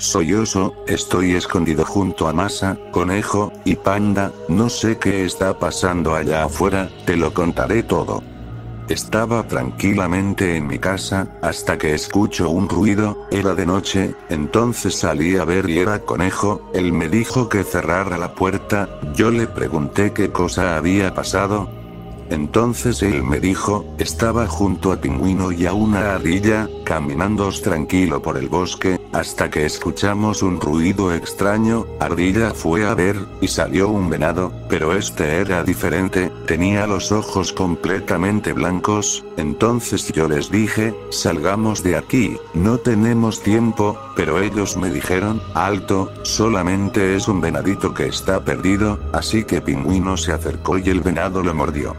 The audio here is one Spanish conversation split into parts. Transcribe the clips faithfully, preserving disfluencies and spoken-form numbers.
Soy Oso, estoy escondido junto a Masa, Conejo, y Panda, no sé qué está pasando allá afuera, te lo contaré todo. Estaba tranquilamente en mi casa, hasta que escucho un ruido, era de noche, entonces salí a ver y era Conejo, él me dijo que cerrara la puerta, yo le pregunté qué cosa había pasado. Entonces él me dijo, estaba junto a Pingüino y a una ardilla, caminando tranquilo por el bosque, hasta que escuchamos un ruido extraño, Ardilla fue a ver, y salió un venado, pero este era diferente, tenía los ojos completamente blancos, entonces yo les dije, salgamos de aquí, no tenemos tiempo, pero ellos me dijeron, alto, solamente es un venadito que está perdido, así que Pingüino se acercó y el venado lo mordió.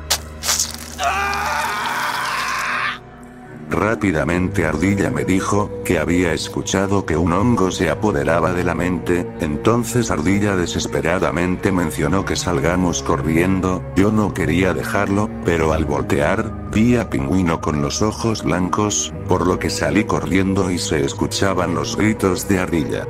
Rápidamente Ardilla me dijo, que había escuchado que un hongo se apoderaba de la mente, entonces Ardilla desesperadamente mencionó que salgamos corriendo, yo no quería dejarlo, pero al voltear, vi a Pingüino con los ojos blancos, por lo que salí corriendo y se escuchaban los gritos de Ardilla.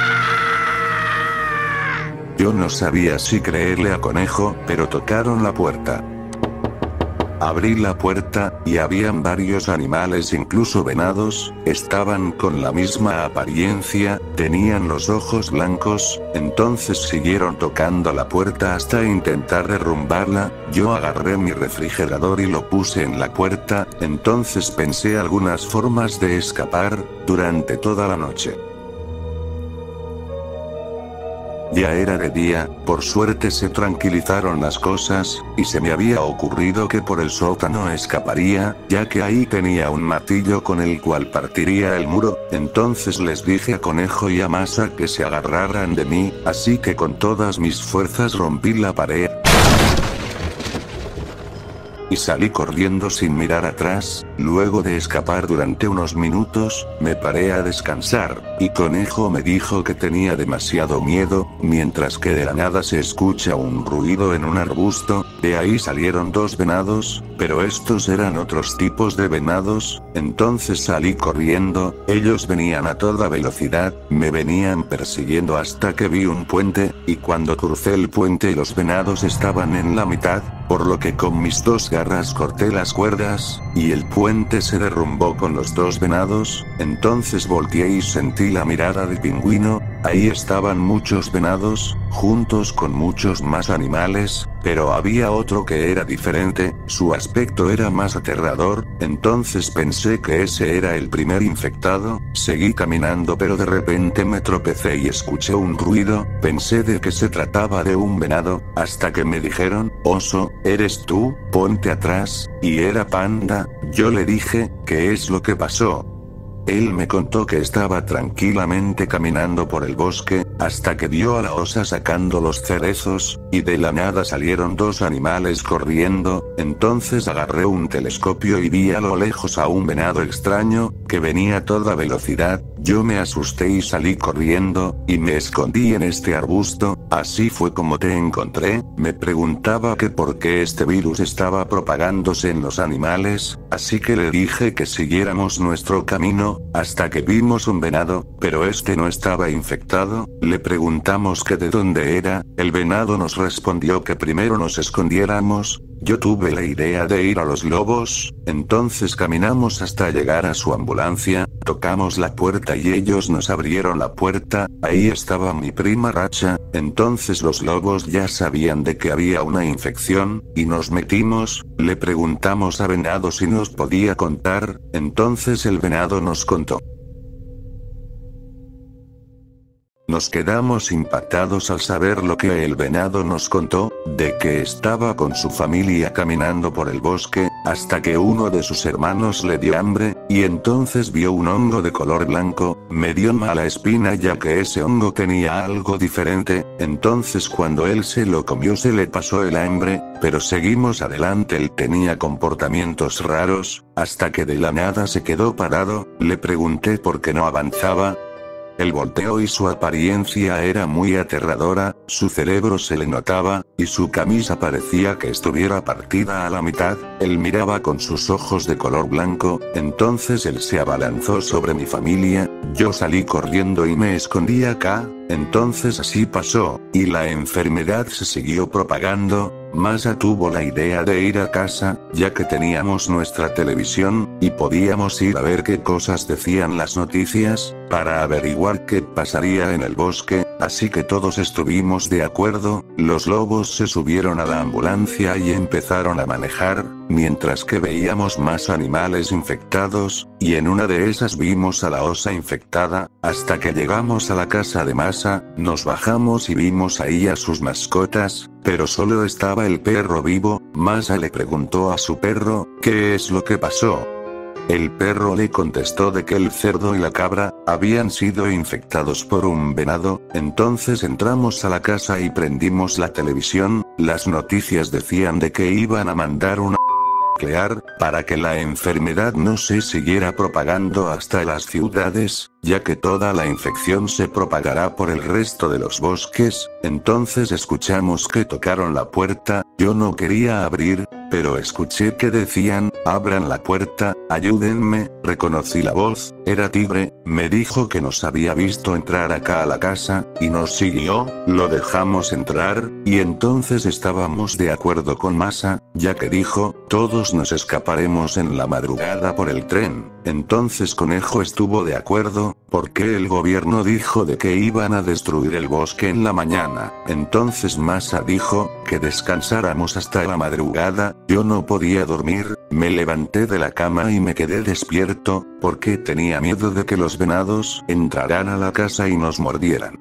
Yo no sabía si creerle a Conejo, pero tocaron la puerta. Abrí la puerta, y habían varios animales, incluso venados, estaban con la misma apariencia, tenían los ojos blancos, entonces siguieron tocando la puerta hasta intentar derrumbarla, yo agarré mi refrigerador y lo puse en la puerta, entonces pensé algunas formas de escapar, durante toda la noche. Ya era de día, por suerte se tranquilizaron las cosas, y se me había ocurrido que por el sótano escaparía, ya que ahí tenía un martillo con el cual partiría el muro, entonces les dije a Conejo y a Masa que se agarraran de mí, así que con todas mis fuerzas rompí la pared. Y salí corriendo sin mirar atrás, luego de escapar durante unos minutos, me paré a descansar, y Conejo me dijo que tenía demasiado miedo, mientras que de la nada se escucha un ruido en un arbusto, de ahí salieron dos venados, pero estos eran otros tipos de venados, entonces salí corriendo, ellos venían a toda velocidad, me venían persiguiendo hasta que vi un puente, y cuando crucé el puente los venados estaban en la mitad, por lo que con mis dos garras corté las cuerdas, y el puente se derrumbó con los dos venados, entonces volteé y sentí la mirada de Pingüino, ahí estaban muchos venados, juntos con muchos más animales, pero había otro que era diferente, su aspecto era más aterrador, entonces pensé que ese era el primer infectado, seguí caminando pero de repente me tropecé y escuché un ruido, pensé de que se trataba de un venado, hasta que me dijeron, Oso, ¿eres tú? Ponte atrás, y era Panda, yo le dije, ¿qué es lo que pasó? Él me contó que estaba tranquilamente caminando por el bosque, hasta que vio a la osa sacando los cerezos, y de la nada salieron dos animales corriendo, entonces agarré un telescopio y vi a lo lejos a un venado extraño, que venía a toda velocidad, yo me asusté y salí corriendo, y me escondí en este arbusto, así fue como te encontré, me preguntaba que por qué este virus estaba propagándose en los animales, así que le dije que siguiéramos nuestro camino, hasta que vimos un venado, pero este no estaba infectado, le preguntamos que de dónde era, el venado nos respondió que primero nos escondiéramos, yo tuve la idea de ir a los lobos, entonces caminamos hasta llegar a su ambulancia, tocamos la puerta y ellos nos abrieron la puerta, ahí estaba mi prima Racha, entonces los lobos ya sabían de que había una infección, y nos metimos, le preguntamos a venado si nos podía contar, entonces el venado nos contó. Nos quedamos impactados al saber lo que el venado nos contó, de que estaba con su familia caminando por el bosque, hasta que uno de sus hermanos le dio hambre, y entonces vio un hongo de color blanco, me dio mala espina ya que ese hongo tenía algo diferente, entonces cuando él se lo comió se le pasó el hambre, pero seguimos adelante, él tenía comportamientos raros, hasta que de la nada se quedó parado, le pregunté por qué no avanzaba. Él volteó y su apariencia era muy aterradora, su cerebro se le notaba, y su camisa parecía que estuviera partida a la mitad. Él miraba con sus ojos de color blanco, entonces él se abalanzó sobre mi familia, yo salí corriendo y me escondí acá, entonces así pasó, y la enfermedad se siguió propagando. Masa tuvo la idea de ir a casa, ya que teníamos nuestra televisión, y podíamos ir a ver qué cosas decían las noticias, para averiguar qué pasaría en el bosque, así que todos estuvimos de acuerdo, los lobos se subieron a la ambulancia y empezaron a manejar, mientras que veíamos más animales infectados, y en una de esas vimos a la osa infectada, hasta que llegamos a la casa de Masa, nos bajamos y vimos ahí a sus mascotas, pero solo estaba el perro vivo. Masa le preguntó a su perro, ¿qué es lo que pasó? El perro le contestó de que el cerdo y la cabra habían sido infectados por un venado. Entonces entramos a la casa y prendimos la televisión, las noticias decían de que iban a mandar una nuclear, para que la enfermedad no se siguiera propagando hasta las ciudades, ya que toda la infección se propagará por el resto de los bosques. Entonces escuchamos que tocaron la puerta, yo no quería abrir, pero escuché que decían, abran la puerta, ayúdenme, reconocí la voz, era Tigre, me dijo que nos había visto entrar acá a la casa, y nos siguió, lo dejamos entrar, y entonces estábamos de acuerdo con Masa, ya que dijo, todos nos escaparemos en la madrugada por el tren. Entonces Conejo estuvo de acuerdo, porque el gobierno dijo de que iban a destruir el bosque en la mañana. Entonces Masa dijo, que descansáramos hasta la madrugada, yo no podía dormir, me levanté de la cama y me quedé despierto, porque tenía miedo de que los venados entraran a la casa y nos mordieran.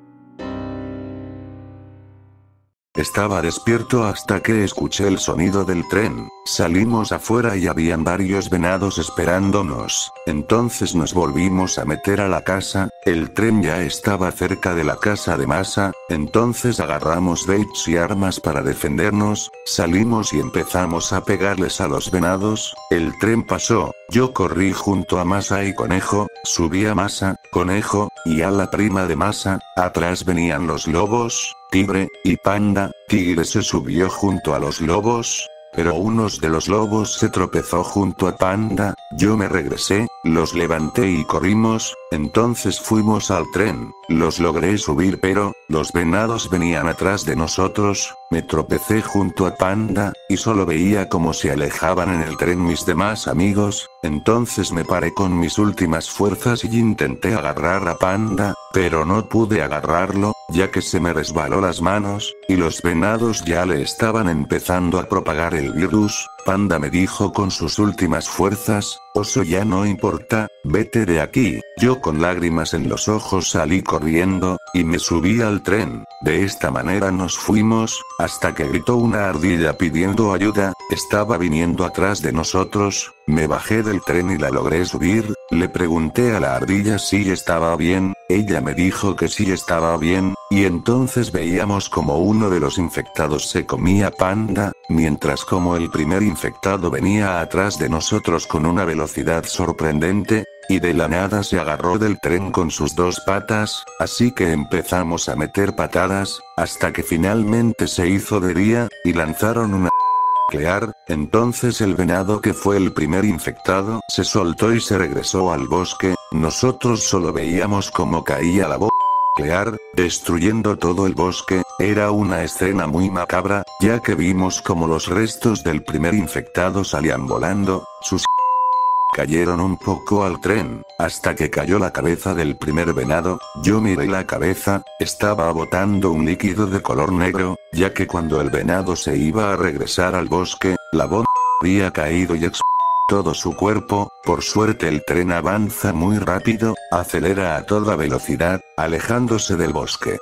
Estaba despierto hasta que escuché el sonido del tren, salimos afuera y habían varios venados esperándonos, entonces nos volvimos a meter a la casa, el tren ya estaba cerca de la casa de Masa, entonces agarramos baits y armas para defendernos, salimos y empezamos a pegarles a los venados, el tren pasó, yo corrí junto a Masa y Conejo, subí a Masa, Conejo, y a la prima de Masa, atrás venían los lobos, Tigre, y Panda. Tigre se subió junto a los lobos, pero uno de los lobos se tropezó junto a Panda, yo me regresé, los levanté y corrimos, entonces fuimos al tren, los logré subir pero, los venados venían atrás de nosotros, me tropecé junto a Panda, y solo veía cómo se alejaban en el tren mis demás amigos, entonces me paré con mis últimas fuerzas y intenté agarrar a Panda, pero no pude agarrarlo, ya que se me resbaló las manos, y los venados ya le estaban empezando a propagar el virus. Panda me dijo con sus últimas fuerzas, oso ya no importa, vete de aquí, yo con lágrimas en los ojos salí corriendo, y me subí al tren, de esta manera nos fuimos, hasta que gritó una ardilla pidiendo ayuda, estaba viniendo atrás de nosotros, me bajé del tren y la logré subir, le pregunté a la ardilla si estaba bien, ella me dijo que sí estaba bien, y entonces veíamos como uno de los infectados se comía Panda, mientras como el primer infectado venía atrás de nosotros con una velocidad sorprendente, y de la nada se agarró del tren con sus dos patas, así que empezamos a meter patadas, hasta que finalmente se hizo de día, y lanzaron una nuclear, entonces el venado que fue el primer infectado se soltó y se regresó al bosque, nosotros solo veíamos cómo caía la bomba nuclear, destruyendo todo el bosque, era una escena muy macabra, ya que vimos como los restos del primer infectado salían volando, sus cayeron un poco al tren, hasta que cayó la cabeza del primer venado, yo miré la cabeza, estaba botando un líquido de color negro, ya que cuando el venado se iba a regresar al bosque, la bomba había caído y explotó todo su cuerpo, por suerte el tren avanza muy rápido, acelera a toda velocidad, alejándose del bosque.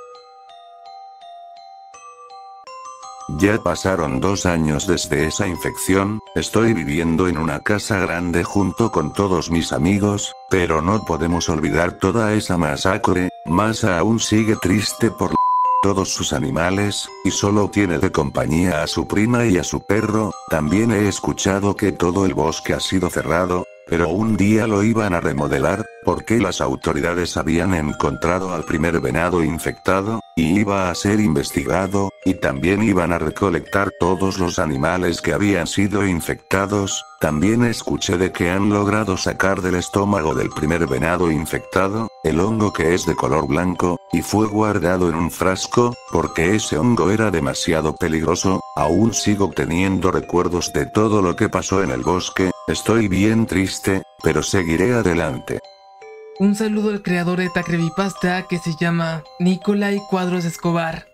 Ya pasaron dos años desde esa infección, estoy viviendo en una casa grande junto con todos mis amigos, pero no podemos olvidar toda esa masacre, Masa aún sigue triste por todos sus animales, y solo tiene de compañía a su prima y a su perro, también he escuchado que todo el bosque ha sido cerrado, Pero un día lo iban a remodelar, porque las autoridades habían encontrado al primer venado infectado, y iba a ser investigado, y también iban a recolectar todos los animales que habían sido infectados. También escuché de que han logrado sacar del estómago del primer venado infectado, el hongo que es de color blanco, y fue guardado en un frasco, porque ese hongo era demasiado peligroso. Aún sigo teniendo recuerdos de todo lo que pasó en el bosque, estoy bien triste, pero seguiré adelante. Un saludo al creador de esta creepypasta que se llama Nicolai Cuadros Escobar.